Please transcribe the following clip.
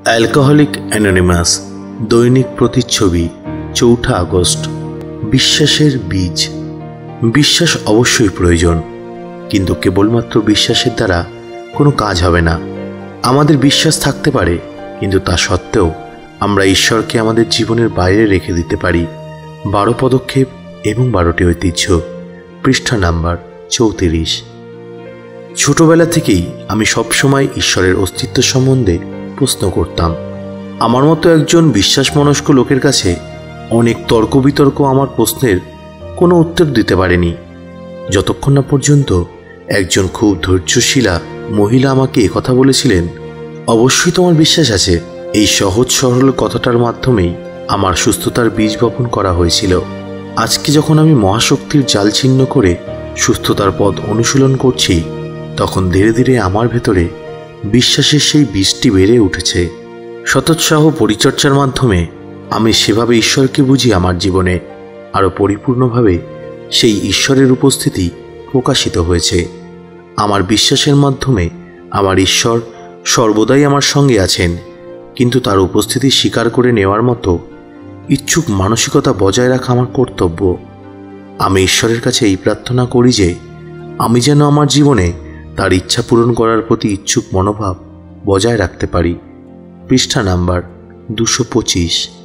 Alcoholic anonymous দৈনিক প্রতিচ্ছবি ৪ August. বিশ্বাসের বীজ। বিশ্বাস অবশ্যই প্রয়োজন, কিন্তু কেবলমাত্র বিশ্বাসের দ্বারা কোনো কাজ হবে না। আমাদের বিশ্বাস থাকতে পারে, কিন্তু তা সত্ত্বেও আমরা ঈশ্বরকে আমাদের জীবনের বাইরে রেখে দিতে পারি। 12 পদক্ষেপ এবং 12টি ঐতিহ্য। পৃষ্ঠা নাম্বার 34। ছোটবেলা থেকেই আমি সবসময় ঈশ্বরের অস্তিত্ব সম্বন্ধে প্রশ্ন করতাম। আমার মতো একজন বিশ্বাসমনস্ক লোকের কাছে অনেক তর্ক বিতর্ক আমার প্রশ্নের কোনো উত্তর দিতে পারেনি, যতক্ষণ না পর্যন্ত একজন খুব ধৈর্যশীলা মহিলা আমাকে একথা বলেছিলেন, অবশ্যই তোমার বিশ্বাস আছে। এই সহজ সরল কথাটার মাধ্যমেই আমার সুস্থতার বীজ বপন করা হয়েছিল। আজকে যখন আমি মহাশক্তির জাল ছিন্ন করে সুস্থতার পথ অনুশীলন করছি, তখন ধীরে ধীরে আমার ভেতরে বিশ্বাসের সেই বীজটি বেড়ে উঠেছে। সতোৎসাহ পরিচর্যার মাধ্যমে আমি সেভাবে ঈশ্বরকে বুঝি আমার জীবনে আরও পরিপূর্ণভাবে সেই ঈশ্বরের উপস্থিতি প্রকাশিত হয়েছে। আমার বিশ্বাসের মাধ্যমে আমার ঈশ্বর সর্বদাই আমার সঙ্গে আছেন, কিন্তু তার উপস্থিতি স্বীকার করে নেওয়ার মতো ইচ্ছুক মানসিকতা বজায় রাখা আমার কর্তব্য। আমি ঈশ্বরের কাছে এই প্রার্থনা করি যে আমি যেন আমার জীবনে তার ইচ্ছা পূরণ করার প্রতি ইচ্ছুক মনোভাব বজায় রাখতে পারি। পৃষ্ঠা নাম্বার 225।